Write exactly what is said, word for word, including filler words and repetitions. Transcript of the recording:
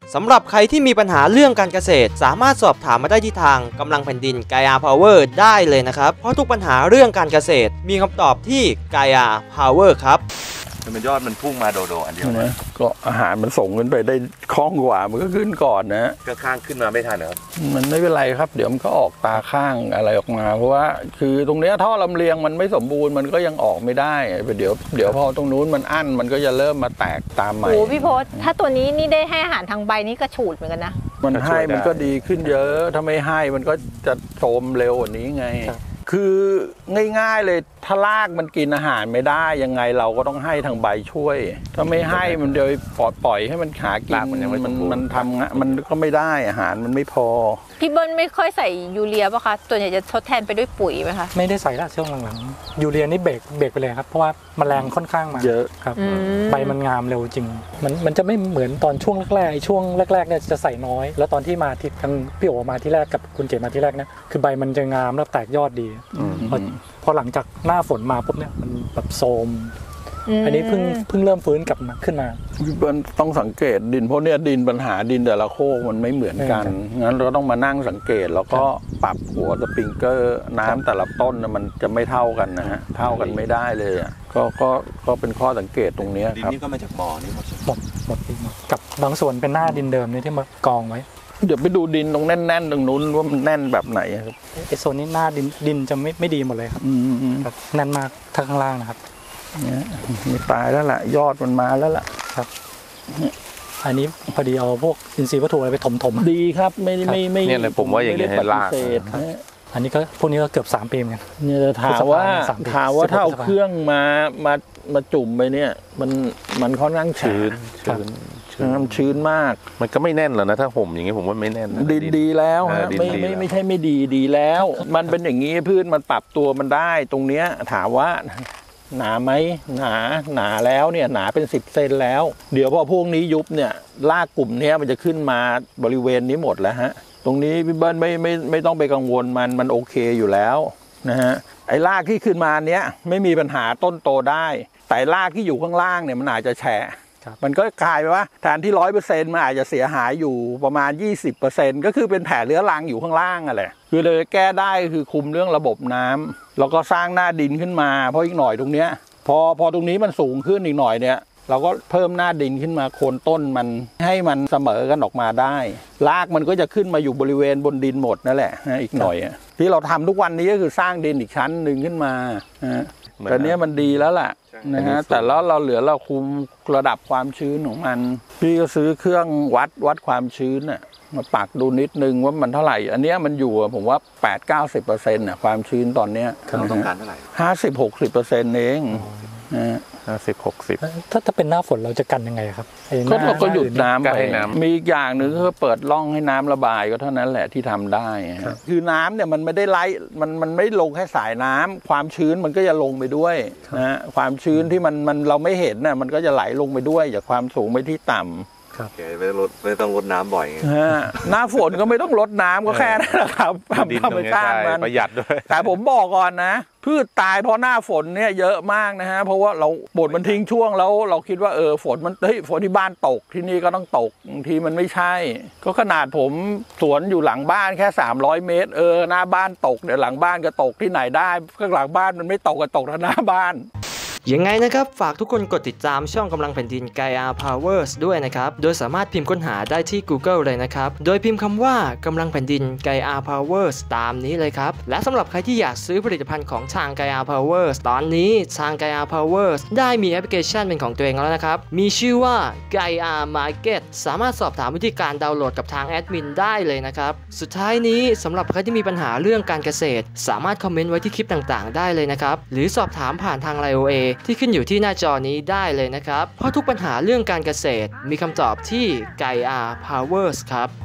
สำหรับใครที่มีปัญหาเรื่องการเกษตรสามารถสอบถามมาได้ที่ทางกำลังแผ่นดิน Gaia Power ได้เลยนะครับเพราะทุกปัญหาเรื่องการเกษตรมีคำตอบที่ Gaia Power ครับมันยอดมันพุ่งมาโดโดอันเดียวนะก็อาหารมันส่งขึ้นไปได้คล่องกว่ามันก็ขึ้นก่อนนะก็ข้างขึ้นมาไม่ทันนะครับมันไม่เป็นไรครับเดี๋ยวมันก็ออกตาข้างอะไรออกมาเพราะว่าคือตรงนี้ท่อลำเลียงมันไม่สมบูรณ์มันก็ยังออกไม่ได้เดี๋ยวเดี๋ยวพอตรงนู้นมันอั้นมันก็จะเริ่มมาแตกตามใหม่โอ้พี่พศถ้าตัวนี้นี่ได้ให้อาหารทางใบนี่กระฉูดเหมือนกันนะมันให้มันก็ดีขึ้นเยอะถ้าไม่ให้มันก็จะโทรมเร็วกว่านี้ไงคือง่ายๆเลยถ้ารากมันกินอาหารไม่ได้ยังไงเราก็ต้องให้ทางใบช่วยถ้าไม่ให้มันเดี๋ยวปล่อยให้มันหากินมันมันมันทำมันก็ไม่ได้อาหารมันไม่พอพี่เบิ้ลไม่ค่อยใส่ยูเรียป่ะคะตัวใหญ่จะทดแทนไปด้วยปุ๋ยไหมคะไม่ได้ใส่ละช่วงหลังๆยูเรียนี่เบรกเบรกไปเลยครับเพราะว่าแมลงค่อนข้างมาเยอะครับใบมันงามเร็วจริงมันมันจะไม่เหมือนตอนช่วงแรกๆช่วงแรกๆเนี่ยจะใส่น้อยแล้วตอนที่มาที่ทางพี่โอมาที่แรกกับคุณเจมาที่แรกเนี่ยคือใบมันจะงามแล้วแตกยอดดีพอหลังจากหน้าฝนมาปุ๊บเนี่ยมันแบบโทรมอันนี้เพิ่งเพิ่งเริ่มฟื้นกลับมาขึ้นมาพี่เบิ้ลต้องสังเกตดินเพราะเนี่ยดินปัญหาดินแต่ละโคกมันไม่เหมือนกันงั้นเราต้องมานั่งสังเกตแล้วก็ปรับหัวสปริงเกอร์น้ำแต่ละต้นมันจะไม่เท่ากันนะฮะเท่ากันไม่ได้เลยอ่ะก็ก็ก็เป็นข้อสังเกตตรงนี้ครับดินนี่ก็มาจากบ่อนี่หมดหมดหมดหมดกับบางส่วนเป็นหน้าดินเดิมนี่ที่มากองไว้เดี๋ยวไปดูดินตรงแน่นๆตรงนู้นว่ามันแน่นแบบไหนครับไอโซนนี้หน้าดินดินจะไม่ไม่ดีหมดเลยครับครับแน่นมากทางข้างล่างนะครับเนี่ยมีตายแล้วล่ะยอดมันมาแล้วล่ะครับอันนี้พอดีเอาพวกอินทรีย์วัตถุอะไรไปถมถมดีครับไม่ไม่ไม่เนี่ยเลยผมว่าอย่างนี้ให้ลากอันนี้ก็พวกนี้ก็เกือบสามปีเหมือนกันเนี่ยถามว่าถามว่าถ้าเอาเครื่องมามามาจุ่มไปเนี่ยมันมันค่อนข้างชื้นน้ำชื้นมากมันก็ไม่แน่นหรอกนะถ้าห่มอย่างนี้ผมว่าไม่แน่นดินดีแล้วฮะไม่ไม่ไม่ใช่ไม่ดีดีแล้วมันเป็นอย่างนี้พืชมันปรับตัวมันได้ตรงเนี้ยถามว่าหนาไหมหนาหนาแล้วเนี่ยหนาเป็นสิบเซนแล้วเดี๋ยวพอพวกนี้ยุบเนี่ยรากกลุ่มนี้มันจะขึ้นมาบริเวณนี้หมดแล้วฮะตรงนี้พี่เบิ้ลไม่ไม่ไม่ต้องไปกังวลมันมันโอเคอยู่แล้วนะฮะไอ้รากที่ขึ้นมาเนี้ยไม่มีปัญหาต้นโตได้แต่รากที่อยู่ข้างล่างเนี่ยมันอาจจะแฉะมันก็กลายไปว่าแทนที่ร้อยเปอร์เซ็นต์มันอาจจะเสียหายอยู่ประมาณ ยี่สิบเปอร์เซ็นต์ ก็คือเป็นแผลเรื้อรังอยู่ข้างล่างอะไรคือเลยแก้ได้คือคุมเรื่องระบบน้ำแล้วก็สร้างหน้าดินขึ้นมาเพราะอีกหน่อยตรงเนี้ยพอพอตรงนี้มันสูงขึ้นอีกหน่อยเนี่ยเราก็เพิ่มหน้าดินขึ้นมาโคนต้นมันให้มันเสมอกันออกมาได้รากมันก็จะขึ้นมาอยู่บริเวณบนดินหมดนั่นแหละอีกหน่อยที่เราทำทุกวันนี้ก็คือสร้างดินอีกชั้นหนึ่งขึ้นมาแต่เนี้ยมันดีแล้วล่ะนะฮะแต่แล้วเราเหลือเราคุมระดับความชื้นของมันพี่ก็ซื้อเครื่องวัดวัดความชื้นน่ะมาปักดูนิดนึงว่ามันเท่าไหร่อันนี้มันอยู่ผมว่า แปดถึงเก้าสิบเปอร์เซ็นต์ น่ะความชื้นตอนเนี้ยเราต้องการเท่าไหร่ห้าสิบ หกสิบเปอร์เซ็นต์ เองนะห้าสิบ หกสิบถ้าถ้าเป็นหน้าฝนเราจะกันยังไงครับก็เราก็หยุดน้ำไปมีอีกอย่างหนึ่งก็เปิดร่องให้น้ำระบายก็เท่านั้นแหละที่ทำได้คือน้ำเนี่ยมันไม่ได้ไล่มันมันไม่ลงแค่สายน้ำความชื้นมันก็จะลงไปด้วยนะความชื้นที่มันมันเราไม่เห็นน่ะมันก็จะไหลลงไปด้วยจากความสูงไปที่ต่ำครับไม่ต้องลดไม่ต้องลดน้ำบ่อยหน้าฝนก็ไม่ต้องลดน้ำก็แค่นั้นแหละครับธรรมชาติมันประหยัดด้วยแต่ผมบอกก่อนนะพืชตายเพราะหน้าฝนเนี่ยเยอะมากนะฮะเพราะว่าเราฝนมันทิ้งช่วงแล้วเราคิดว่าเออฝนมันเฮ้ยฝนที่บ้านตกที่นี่ก็ต้องตกบางทีมันไม่ใช่ก็ขนาดผมสวนอยู่หลังบ้านแค่สามร้อยเมตรเออหน้าบ้านตกเดี๋ยวหลังบ้านก็ตกที่ไหนได้ข้างหลังบ้านมันไม่ตกก็ตกที่หน้าบ้านยังไงนะครับฝากทุกคนกดติดตามช่องกำลังแผ่นดิน Gaia Powers ด้วยนะครับโดยสามารถพิมพ์ค้นหาได้ที่ Google เลยนะครับโดยพิมพ์คำว่ากำลังแผ่นดิน Gaia Powers ตามนี้เลยครับและสำหรับใครที่อยากซื้อผลิตภัณฑ์ของทาง Gaia Powers ตอนนี้ทาง Gaia Powers ได้มีแอปพลิเคชันเป็นของตัวเองแล้วนะครับมีชื่อว่า Gaia Market สามารถสอบถามวิธีการดาวน์โหลดกับทางแอดมินได้เลยนะครับสุดท้ายนี้สำหรับใครที่มีปัญหาเรื่องการเกษตรสามารถคอมเมนต์ไว้ที่คลิปต่างๆได้เลยนะครับหรือสอบถามผ่านทาง ไลน์ โอ เอ ที่ขึ้นอยู่ที่หน้าจอนี้ได้เลยนะครับเพราะทุกปัญหาเรื่องการเกษตรมีคำตอบที่ Gaia Powers ครับ